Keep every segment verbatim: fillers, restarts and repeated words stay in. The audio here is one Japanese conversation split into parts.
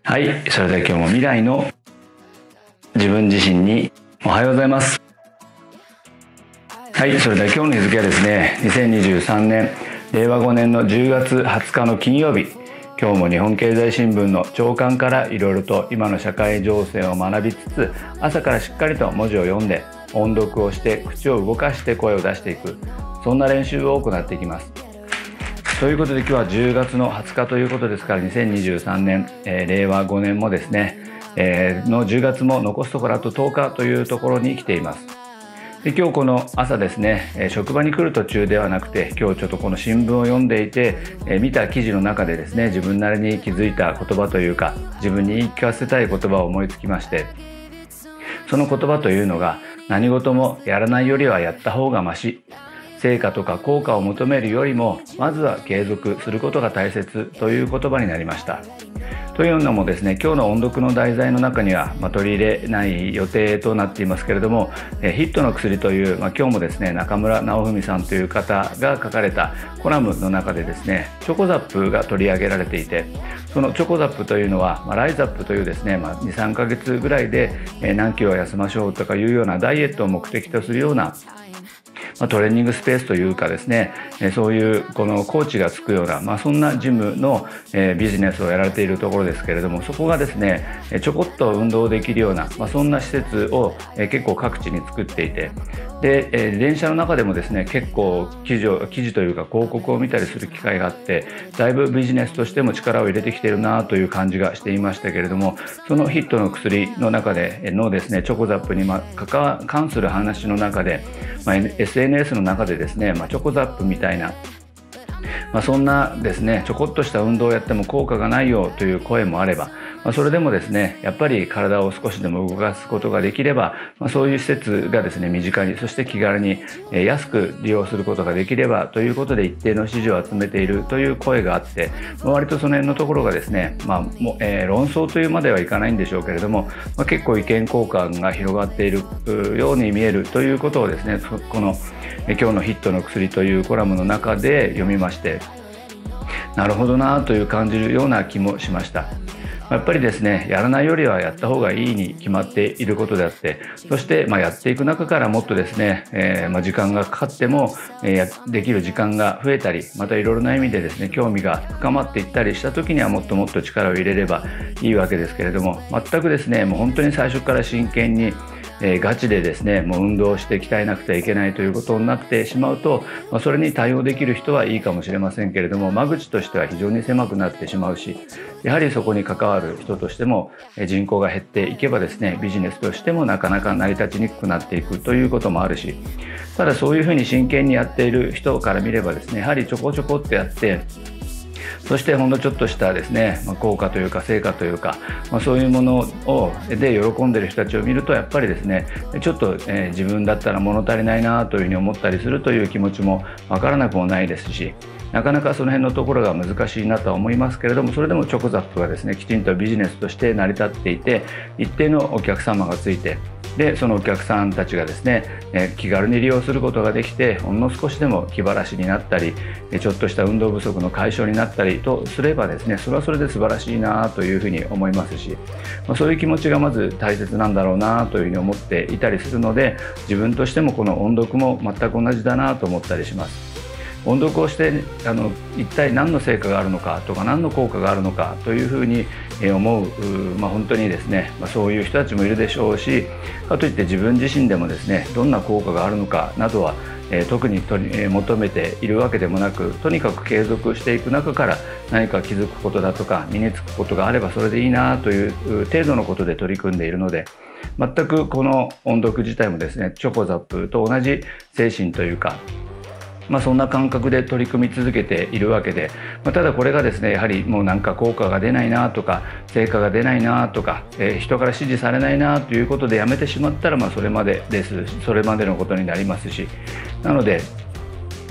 はい、それでは今日も未来の自分自身におはようございます。はい、それでは今日の日付はですね、にせんにじゅうさんねんれいわごねんのじゅうがつはつかの金曜日。今日も日本経済新聞の朝刊からいろいろと今の社会情勢を学びつつ、朝からしっかりと文字を読んで音読をして口を動かして声を出していく、そんな練習を行っていきます。ということで今日はじゅうがつのはつかということですから、にせんにじゅうさんねん、えー、れいわごねんもですね、えー、のじゅうがつも残すところあととおかというところに来ています。で今日この朝ですね、えー、職場に来る途中ではなくて、今日ちょっとこの新聞を読んでいて、えー、見た記事の中でですね、自分なりに気づいた言葉というか、自分に言い聞かせたい言葉を思いつきまして、その言葉というのが、何事もやらないよりはやった方がまし、成果とか効果を求めるよりもまずは継続することが大切という言葉になりました。というのもですね、今日の音読の題材の中には、まあ、取り入れない予定となっていますけれども、えヒットの薬という、まあ、今日もですね中村直文さんという方が書かれたコラムの中でですね、チョコザップが取り上げられていて、そのチョコザップというのは、まあ、ライザップというですね、まあ、にさんかげつぐらいで、え何キロ痩せましょうとかいうようなダイエットを目的とするような、まあ、トレーニングスペースというかですね、えそういうこのコーチがつくような、まあ、そんなジムの、えー、ビジネスをやられているところですけれども、そこがですねちょこっと運動できるような、まあ、そんな施設を、えー、結構各地に作っていて、で、えー、電車の中でもですね結構記事を記事というか広告を見たりする機会があって、だいぶビジネスとしても力を入れてきているなという感じがしていましたけれども、そのヒットの薬の中でのですねチョコザップに関する話の中で、まあ、エスエヌエス の中でですね、まあ、チョコザップみたいな、まあ、そんなですねちょこっとした運動をやっても効果がないよという声もあれば、まあ、それでもですねやっぱり体を少しでも動かすことができれば、まあ、そういう施設がですね身近に、そして気軽に安く利用することができればということで一定の支持を集めているという声があって、まあ、割とその辺のところがですね、まあもうえー、論争というまではいかないんでしょうけれども、まあ、結構意見交換が広がっているように見えるということをですね、この今日のヒットの薬というコラムの中で読みまして、なるほどなという感じるような気もしました。やっぱりですね、やらないよりはやった方がいいに決まっていることであって、そしてまあやっていく中からもっとですね、えー、まあ時間がかかっても、えー、できる時間が増えたり、またいろいろな意味でですね興味が深まっていったりした時にはもっともっと力を入れればいいわけですけれども、全くですねもう本当に最初から真剣にえー、ガチでですねもう運動して鍛えなくてはいけないということになってしまうと、まあ、それに対応できる人はいいかもしれませんけれども、間口としては非常に狭くなってしまうし、やはりそこに関わる人としても人口が減っていけばですねビジネスとしてもなかなか成り立ちにくくなっていくということもあるし、ただそういうふうに真剣にやっている人から見ればですね、やはりちょこちょこってやって、そしてほんのちょっとしたですね、まあ、効果というか成果というか、まあ、そういうものをで喜んでいる人たちを見ると、やっぱりですねちょっと、えー、自分だったら物足りないなというふうに思ったりするという気持ちもわからなくもないですし、なかなかその辺のところが難しいなとは思いますけれども、それでもチョコザップがですねきちんとビジネスとして成り立っていて、一定のお客様がついて、でそのお客さんたちがですね、え気軽に利用することができて、ほんの少しでも気晴らしになったり、ちょっとした運動不足の解消になったりとすればですね、それはそれで素晴らしいなというふうに思いますし、まあ、そういう気持ちがまず大切なんだろうなというふうに思っていたりするので、自分としてもこの音読も全く同じだなと思ったりします。音読をしてあの一体何の成果があるのかとか何の効果があるのかというふうに思う、まあ、本当にですね、まあ、そういう人たちもいるでしょうし、かといって自分自身でもですねどんな効果があるのかなどは、えー、特にとり、えー、求めているわけでもなく、とにかく継続していく中から何か気づくことだとか身につくことがあればそれでいいなという程度のことで取り組んでいるので、全くこの音読自体もですねチョコザップと同じ精神というか、まあ、そんな感覚で取り組み続けているわけで、まあ、ただこれがですねやはりもうなんか効果が出ないなとか成果が出ないなとか、えー、人から支持されないなということでやめてしまったら、まあそれまでですそれまでのことになりますし、なので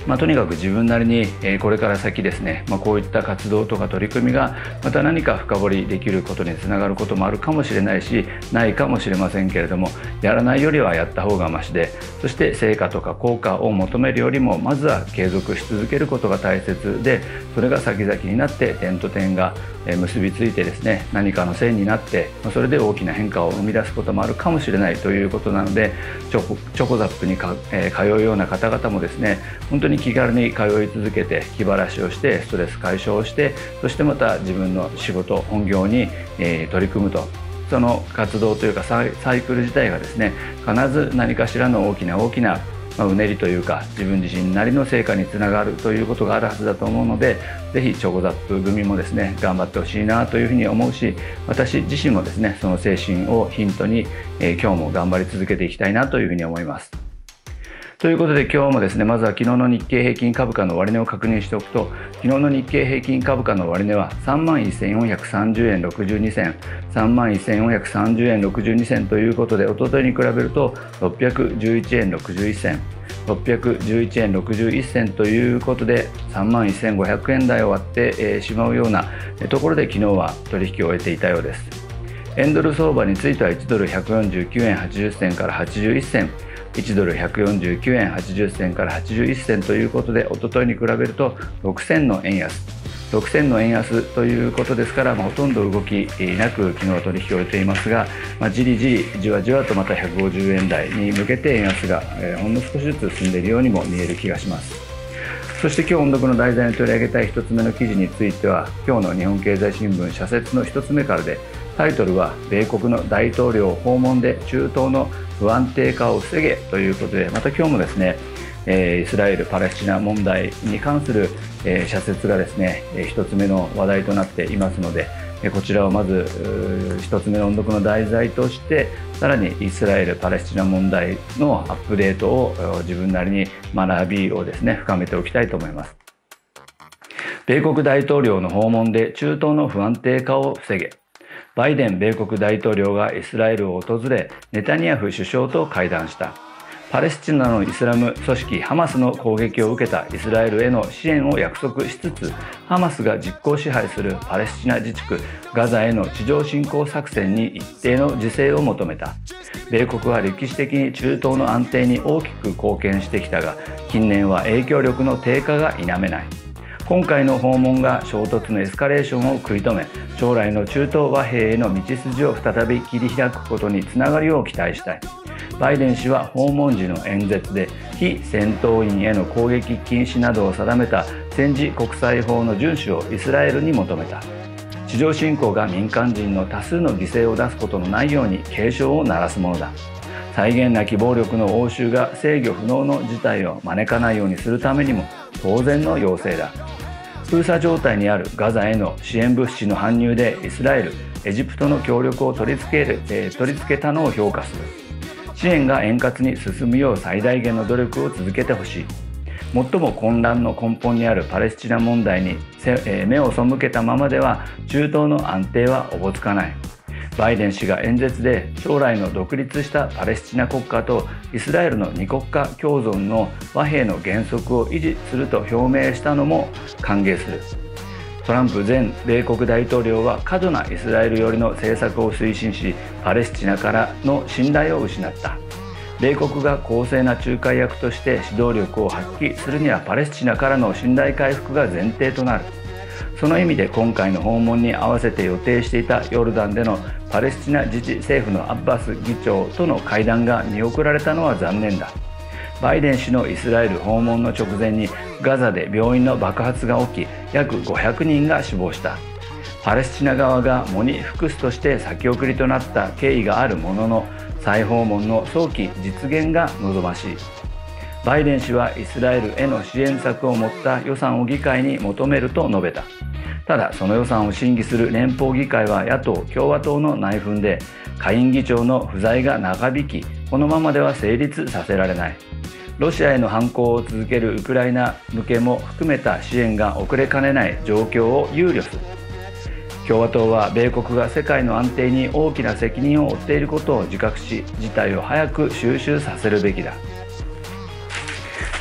まあ、とにかく自分なりに、えー、これから先ですね、まあ、こういった活動とか取り組みがまた何か深掘りできることにつながることもあるかもしれないし、ないかもしれませんけれども、やらないよりはやった方がましで、そして成果とか効果を求めるよりもまずは継続し続けることが大切で、それが先々になって点と点が結びついてですね、何かの線になって、それで大きな変化を生み出すこともあるかもしれないということなので、チョコ、チョコザップにか、えー、通うような方々もですね、本当に気軽に通い続けて気晴らしをしてストレス解消をして、そしてまた自分の仕事本業に、えー、取り組むと、その活動というかサイ、サイクル自体がですね、必ず何かしらの大きな大きなまあ、うねりというか自分自身なりの成果につながるということがあるはずだと思うので、ぜひチョコザップ組もですね頑張ってほしいなというふうに思うし、私自身もですねその精神をヒントに、えー、今日も頑張り続けていきたいなというふうに思います。ということで今日もですね、まずは昨日の日経平均株価の終値を確認しておくと、昨日の日経平均株価の終値は さんまんせんよんひゃくさんじゅうえんろくじゅうにせん、さんまんせんよんひゃくさんじゅうえんろくじゅうにせんということで、一昨日に比べるとろっぴゃくじゅういちえんろくじゅういっせん、ろっぴゃくじゅういちえんろくじゅういっせんということで、さんまんせんごひゃくえん台を割ってしまうようなところで昨日は取引を終えていたようです。円ドル相場についてはいちドルひゃくよんじゅうきゅうえんはちじゅっせんからはちじゅういっせん、いちドルひゃくよんじゅうきゅうえんはちじゅっせんからはちじゅういっせんということで、一昨日に比べるとろくせんの円安、ろくせんの円安ということですから、まあ、ほとんど動きなく昨日は取引を終えていますが、まあ、じりじりじわじわとまたひゃくごじゅうえん台に向けて円安が、えー、ほんの少しずつ進んでいるようにも見える気がします。そして今日音読の題材に取り上げたいひとつめの記事については、今日の日本経済新聞社説のひとつめからで、タイトルは米国の大統領訪問で中東の不安定化を防げということで、また今日もですね、えー、イスラエル・パレスチナ問題に関する、えー、社説がですね、えー、ひとつめの話題となっていますので、えー、こちらをまずひとつめの音読の題材として、さらにイスラエル・パレスチナ問題のアップデートを自分なりに学びをですね深めておきたいと思います。米国大統領の訪問で中東の不安定化を防げ。バイデン米国大統領がイスラエルを訪れ、ネタニヤフ首相と会談した。パレスチナのイスラム組織ハマスの攻撃を受けたイスラエルへの支援を約束しつつ、ハマスが実効支配するパレスチナ自治区ガザへの地上侵攻作戦に一定の自制を求めた。米国は歴史的に中東の安定に大きく貢献してきたが、近年は影響力の低下が否めない。今回の訪問が衝突のエスカレーションを食い止め、将来の中東和平への道筋を再び切り開くことにつながるよう期待したい。バイデン氏は訪問時の演説で、非戦闘員への攻撃禁止などを定めた戦時国際法の遵守をイスラエルに求めた。地上侵攻が民間人の多数の犠牲を出すことのないように警鐘を鳴らすものだ。際限なき暴力の応酬が制御不能の事態を招かないようにするためにも当然の要請だ。封鎖状態にあるガザへの支援物資の搬入でイスラエル、エジプトの協力を取り付ける、えー、取り付けたのを評価する。支援が円滑に進むよう最大限の努力を続けてほしい。最も混乱の根本にあるパレスチナ問題に目を背けたままでは中東の安定はおぼつかない。バイデン氏が演説で将来の独立したパレスチナ国家とイスラエルの二国家共存の和平の原則を維持すると表明したのも歓迎する。トランプ前米国大統領は過度なイスラエル寄りの政策を推進し、パレスチナからの信頼を失った。米国が公正な仲介役として指導力を発揮するにはパレスチナからの信頼回復が前提となる。その意味で今回の訪問に合わせて予定していたヨルダンでのパレスチナ自治政府のアッバス議長との会談が見送られたのは残念だ。バイデン氏のイスラエル訪問の直前にガザで病院の爆発が起き、約ごひゃくにんが死亡した。パレスチナ側が喪に服すとして先送りとなった経緯があるものの、再訪問の早期実現が望ましい。バイデン氏はイスラエルへの支援策を持った予算を議会に求めると述べた。ただその予算を審議する連邦議会は野党共和党の内紛で、下院議長の不在が長引き、このままでは成立させられない。ロシアへの反攻を続けるウクライナ向けも含めた支援が遅れかねない状況を憂慮する。共和党は米国が世界の安定に大きな責任を負っていることを自覚し、事態を早く収拾させるべきだ。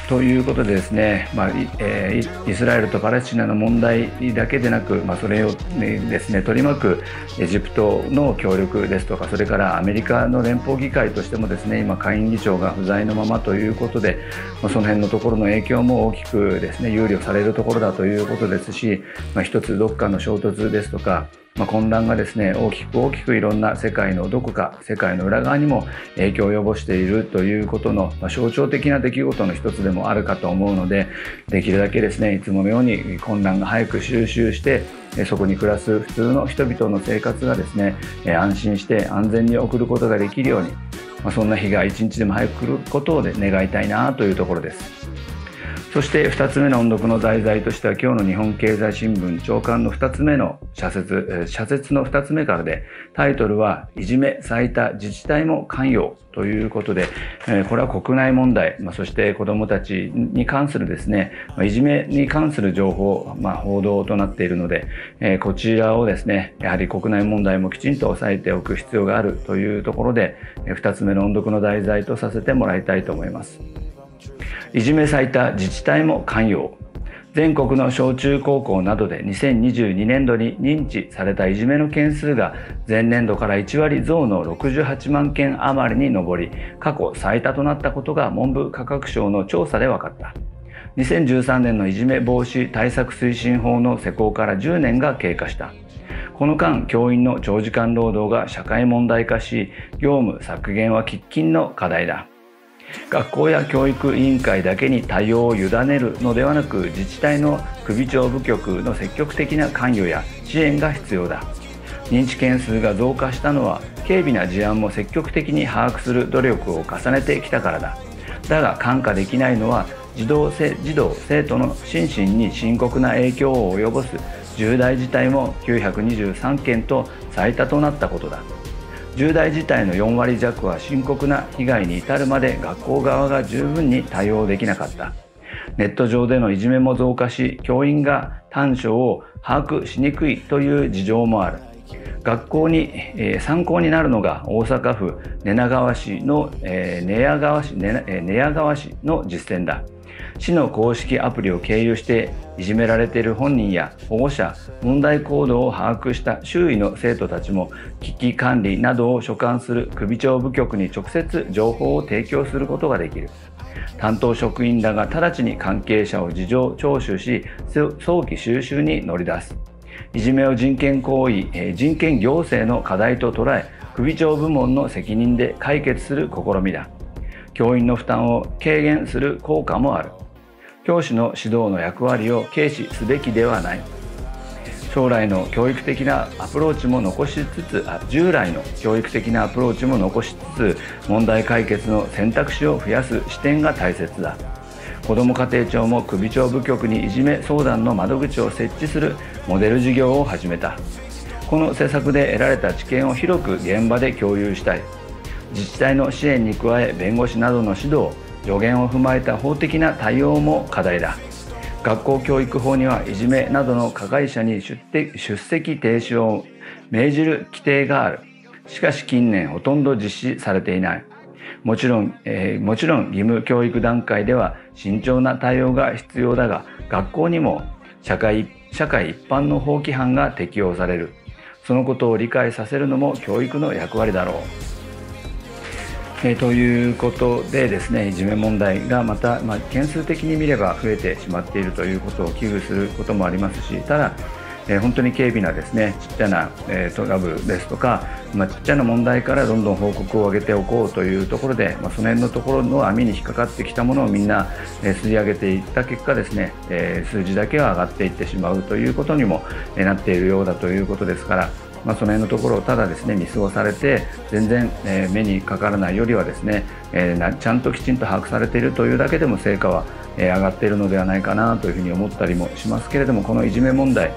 ということでですね、まあえー、イスラエルとパレスチナの問題だけでなく、まあ、それを、ね、ですね取り巻くエジプトの協力ですとか、それからアメリカの連邦議会としてもですね、今下院議長が不在のままということで、まあ、その辺のところの影響も大きくですね憂慮されるところだということですし、まあ、一つどっかの衝突ですとか、まあ、混乱がですね大きく大きくいろんな世界のどこか世界の裏側にも影響を及ぼしているということの、まあ、象徴的な出来事の一つでもあるかと思うので、できるだけですねいつものように混乱が早く収拾して、そこに暮らす普通の人々の生活がですね安心して安全に送ることができるように、まあ、そんな日が一日でも早く来ることを願いたいなというところです。そしてふたつめの音読の題材としては、今日の日本経済新聞朝刊のふたつめの社説、社説のふたつめからで、タイトルはいじめ最多自治体も関与ということで、これは国内問題、そして子どもたちに関するですねいじめに関する情報、まあ、報道となっているので、こちらをですねやはり国内問題もきちんと押さえておく必要があるというところで、ふたつめの音読の題材とさせてもらいたいと思います。いじめ最多自治体も関与。全国の小中高校などでにせんにじゅうにねんどに認知されたいじめの件数が前年度からいちわり増のろくじゅうはちまんけん余りに上り、過去最多となったことが文部科学省の調査で分かった。にせんじゅうさんねんのいじめ防止対策推進法の施行からじゅうねんが経過した。この間、教員の長時間労働が社会問題化し、業務削減は喫緊の課題だ。学校や教育委員会だけに対応を委ねるのではなく、自治体の首長部局の積極的な関与や支援が必要だ。認知件数が増加したのは、軽微な事案も積極的に把握する努力を重ねてきたからだ。だが看過できないのは、児童、児童生徒の心身に深刻な影響を及ぼす重大事態もきゅうひゃくにじゅうさんけんと最多となったことだ。重大事態のよんわり弱は深刻な被害に至るまで学校側が十分に対応できなかった。ネット上でのいじめも増加し、教員が短所を把握しにくいという事情もある。学校に、えー、参考になるのが大阪府寝屋川市の、えー、寝屋川市、寝、えー、寝屋川市の実践だ。市の公式アプリを経由していじめられている本人や保護者、問題行動を把握した周囲の生徒たちも危機管理などを所管する首長部局に直接情報を提供することができる。担当職員らが直ちに関係者を事情聴取し、早期収拾に乗り出す。いじめを人権行為、人権行政の課題と捉え、首長部門の責任で解決する試みだ。教員の負担を軽減する効果もある。教師の指導の役割を軽視すべきではない。将来の教育的なアプローチも残しつつ、あ従来の教育的なアプローチも残しつつ、問題解決の選択肢を増やす視点が大切だ。子ども家庭庁も首長部局にいじめ相談の窓口を設置するモデル事業を始めた。この施策で得られた知見を広く現場で共有したい。自治体の支援に加え、弁護士などの指導、助言を踏まえた法的な対応も課題だ。学校教育法にはいじめなどの加害者に出席停止を命じる規定がある。しかし近年ほとんど実施されていない。もちろん、えー、もちろん義務教育段階では慎重な対応が必要だが、学校にも社会、社会一般の法規範が適用される。そのことを理解させるのも教育の役割だろう。えー、ということでですね、いじめ問題がまた、まあ、件数的に見れば増えてしまっているということを危惧することもありますし、ただ、えー、本当に軽微なですね、ちっちゃな、えー、トラブルですとか、まあ、ちっちゃな問題からどんどん報告を上げておこうというところで、まあ、その辺のところの網に引っかかってきたものをみんな、えー、吸い上げていった結果ですね、えー、数字だけは上がっていってしまうということにも、えー、なっているようだということですから、まあ、その辺のところをただですね見過ごされて全然、えー、目にかからないよりはですね、えー、なちゃんときちんと把握されているというだけでも成果は、えー、上がっているのではないかなというふうに思ったりもしますけれども、このいじめ問題、こ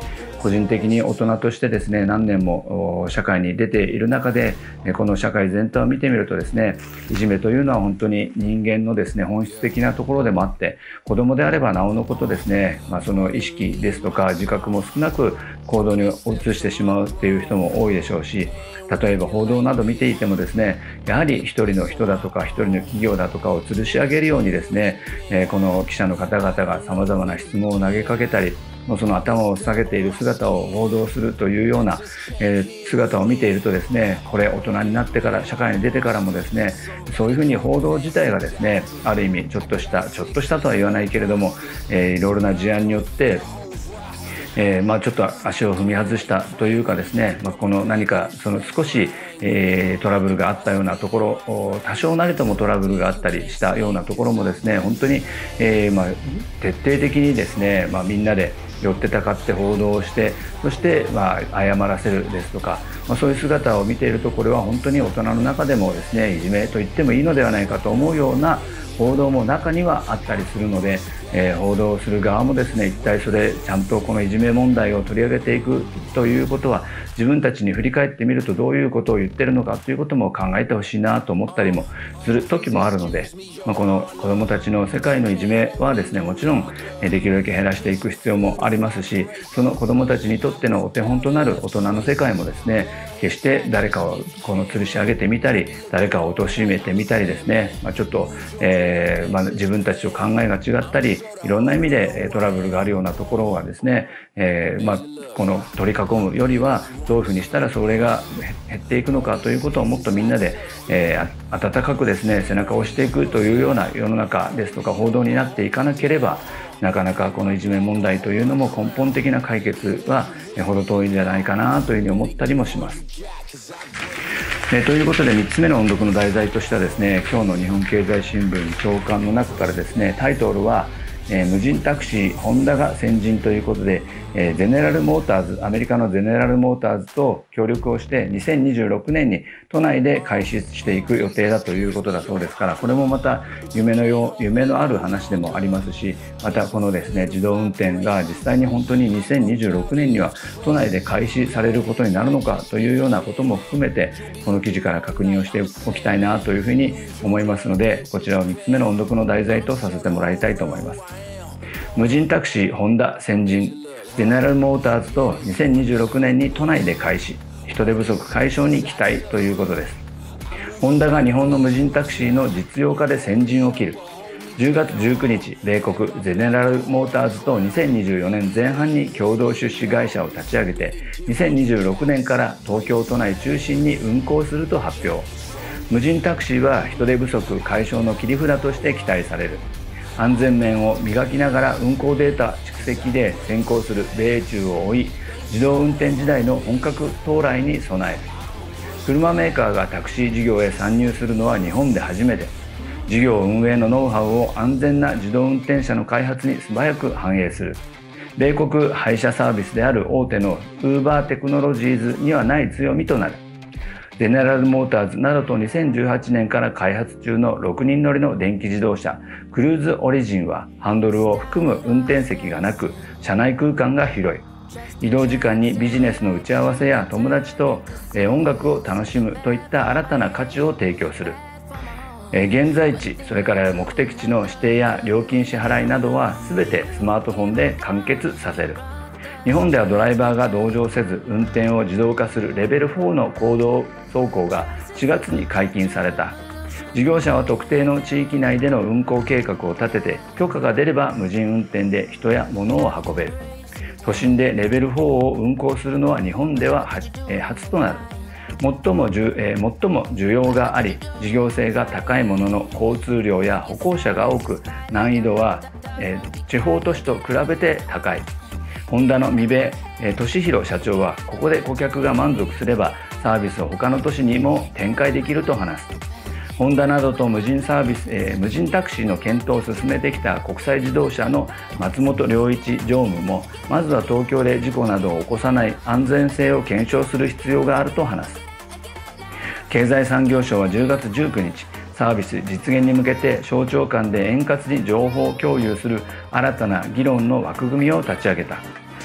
個人的に大人としてですね、何年も社会に出ている中で、この社会全体を見てみるとですね、いじめというのは本当に人間のですね、本質的なところでもあって、子供であればなおのことですね、まあ、その意識ですとか自覚も少なく行動に移してしまうっていう人も多いでしょうし、例えば報道など見ていてもですね、やはり一人の人だとか一人の企業だとかを吊るし上げるようにですね、この記者の方々がさまざまな質問を投げかけたり、その頭を下げている姿を報道するというような姿を見ているとですね、これ大人になってから社会に出てからもですね、そういうふうに報道自体がですね、ある意味ちょっとしたちょっとしたとは言わないけれども、えー、いろいろな事案によってえーまあ、ちょっと足を踏み外したというかですね、まあ、この何かその少し、えー、トラブルがあったようなところ、多少なりともトラブルがあったりしたようなところもですね、本当に、えーまあ、徹底的にですね、まあ、みんなで寄ってたかって報道をして、そして、まあ、謝らせるですとか、まあ、そういう姿を見ていると、これは本当に大人の中でもですね、いじめと言ってもいいのではないかと思うような報道も中にはあったりするので、えー、報道する側もですね、一体それちゃんとこのいじめ問題を取り上げていくということは、自分たちに振り返ってみるとどういうことを言ってるのかということも考えてほしいなと思ったりもする時もあるので、まあ、この子どもたちの世界のいじめはですね、もちろんできるだけ減らしていく必要もありますし、その子どもたちにとってのお手本となる大人の世界もですね、決して誰かをこの吊るし上げてみたり、誰かを貶めてみたりですね、まあ、ちょっと、えーまあ、自分たちと考えが違ったり、いろんな意味でトラブルがあるようなところはですね、えーまあ、この取り囲むよりはどういうふうにしたらそれが減っていくのかということをもっとみんなで、えー、温かくですね、背中を押していくというような世の中ですとか報道になっていかなければ、なかなかこのいじめ問題というのも根本的な解決は程遠いんじゃないかなというふうに思ったりもします。えー、ということでみっつめの音読の題材としてはですね、今日の日本経済新聞朝刊の中からですね、タイトルはえー、無人タクシーホンダが先陣ということで、えー、ゼネラルモーターズ、アメリカのゼネラルモーターズと協力をしてにせんにじゅうろくねんに都内で開始していく予定だということだそうですから、これもまた夢のよう夢のある話でもありますし、またこのですね、自動運転が実際に本当ににせんにじゅうろくねんには都内で開始されることになるのかというようなことも含めて、この記事から確認をしておきたいなというふうに思いますので、こちらをみっつめの音読の題材とさせてもらいたいと思います。無人タクシーホンダ先陣、ゼネラルモーターズとにせんにじゅうろくねんに都内で開始、人手不足解消に期待ということです。ホンダが日本の無人タクシーの実用化で先陣を切る。じゅうがつじゅうくにち、米国ゼネラルモーターズとにせんにじゅうよねんぜん半に共同出資会社を立ち上げて、にせんにじゅうろくねんから東京都内中心に運行すると発表。無人タクシーは人手不足解消の切り札として期待される。安全面を磨きながら運行データ蓄積で先行する米中を追い、自動運転時代の本格到来に備える。車メーカーがタクシー事業へ参入するのは日本で初めて、事業運営のノウハウを安全な自動運転車の開発に素早く反映する。米国配車サービスである大手のウーバーテクノロジーズにはない強みとなる。ゼネラルモーターズなどとにせんじゅうはちねんから開発中のろくにん乗りの電気自動車クルーズオリジンは、ハンドルを含む運転席がなく車内空間が広い。移動時間にビジネスの打ち合わせや友達と音楽を楽しむといった新たな価値を提供する。現在地、それから目的地の指定や料金支払いなどは全てスマートフォンで完結させる。日本ではドライバーが同乗せず運転を自動化するレベルフォーの公道走行がしがつに解禁された。事業者は特定の地域内での運行計画を立てて、許可が出れば無人運転で人や物を運べる。都心でレベルフォーを運行するのは日本では初となる。最もじゅ、えー、最も需要があり事業性が高いものの、交通量や歩行者が多く難易度は、えー、地方都市と比べて高い。ホンダの三部俊弘社長は、ここで顧客が満足すればサービスを他の都市にも展開できると話す。ホンダなどと無人サービス、えー、無人タクシーの検討を進めてきた国際自動車の松本良一常務も、まずは東京で事故などを起こさない安全性を検証する必要があると話す。経済産業省はじゅうがつじゅうくにち、サービス実現に向けて省庁間で円滑に情報共有する新たな議論の枠組みを立ち上げた。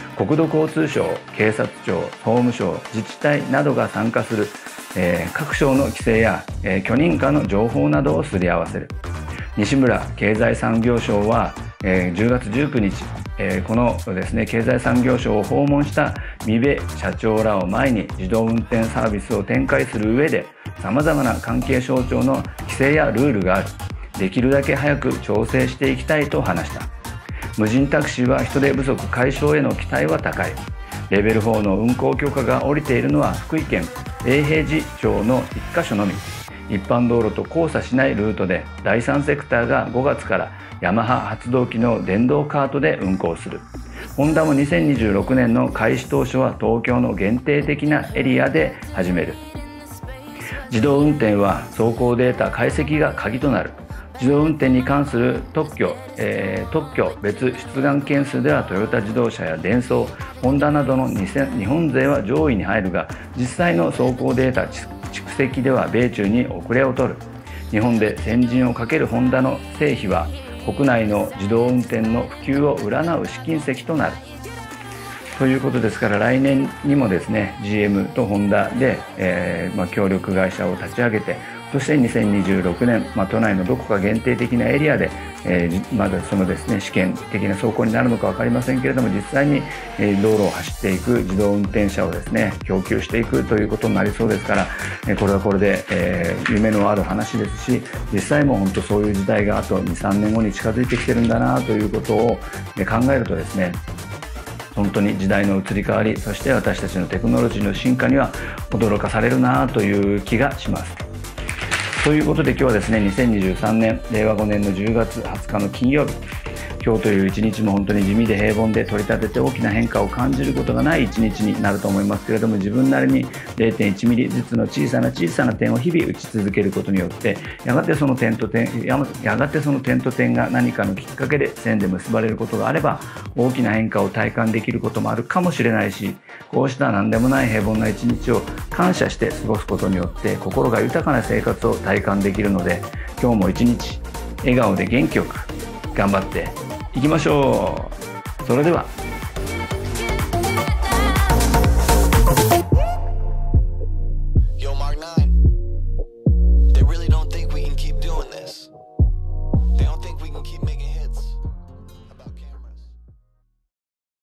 国土交通省、警察庁、法務省、自治体などが参加する、えー、各省の規制や、えー、許認可の情報などをすり合わせる。西村経済産業省は、えー、じゅうがつじゅうくにち、えー、このですね経済産業省を訪問した三部社長らを前に自動運転サービスを展開する上で、さまざまな関係省庁の規制やルールがある。できるだけ早く調整していきたいと話した。無人タクシーは人手不足解消への期待は高い。レベルフォーの運行許可が下りているのは福井県永平寺町のいっかしょのみ。一般道路と交差しないルートでだいさんセクターがごがつからヤマハ発動機の電動カートで運行する。ホンダもにせんにじゅうろくねんの開始当初は東京の限定的なエリアで始める。自動運転は走行データ解析が鍵となる。自動運転に関する特許、えー、特許別出願件数ではトヨタ自動車やデンソー、ホンダなどの日本勢は上位に入るが、実際の走行データ蓄積では米中に遅れを取る。日本で先陣をかけるホンダの成否は国内の自動運転の普及を占う試金石となるということですから、来年にもですね ジーエム とホンダで、えーまあ、協力会社を立ち上げて、そしてにせんにじゅうろくねん、まあ、都内のどこか限定的なエリアで、えー、まだそのですね試験的な走行になるのか分かりませんけれども、実際に、えー、道路を走っていく自動運転車をですね供給していくということになりそうですから、えー、これはこれで、えー、夢のある話ですし、実際も本当そういう時代があと にさんねんごに近づいてきてるんだなということを、えー、考えるとですね、本当に時代の移り変わり、そして私たちのテクノロジーの進化には驚かされるなという気がします。ということで今日はですねにせんにじゅうさんねんれいわごねんのじゅうがつはつかの金曜日、今日という一日も本当に地味で平凡で取り立てて大きな変化を感じることがない一日になると思いますけれども、自分なりに れいてんいちミリずつの小さな小さな点を日々打ち続けることによって、やがてその点と点やがてその点と点が何かのきっかけで線で結ばれることがあれば、大きな変化を体感できることもあるかもしれないし、こうした何でもない平凡な一日を感謝して過ごすことによって心が豊かな生活を体感できるので、今日も一日笑顔で元気よく頑張っていきましょう。それでは。